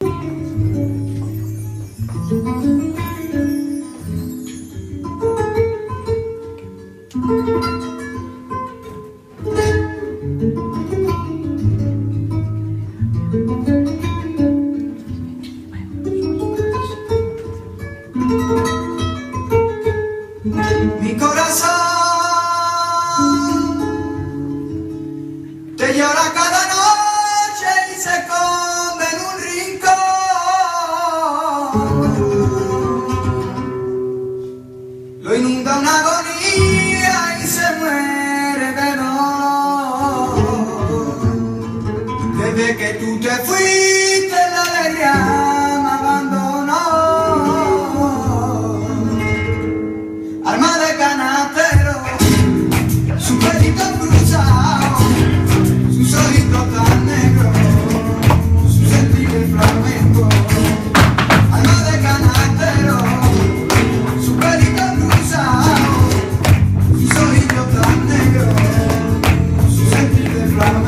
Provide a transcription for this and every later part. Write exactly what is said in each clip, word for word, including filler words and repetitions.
Mi corazón te llora cada noche y se esconde en un rincón. Lo inunda una agonía y se muere de dolor. Desde que tú te fuiste la alegría me abandonó. Alma de canastero, su pelito cruzado, sus ojitos tan negros, su sentir de flamenco. Alma de canastero, su pelito cruzado, sus ojitos tan negros, su sentir de flamenco.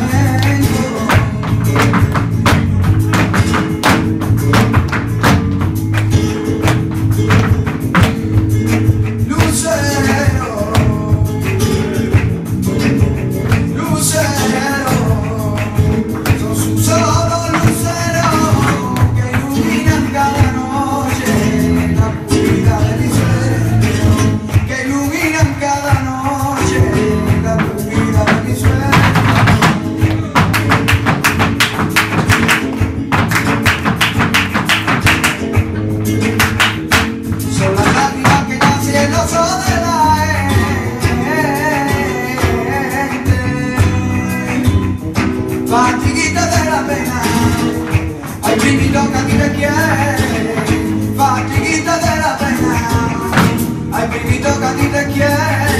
Fatiguita de la pena, ay primito que a ti te quiere. Fatiguita de la pena, ay primito que a ti te quiere.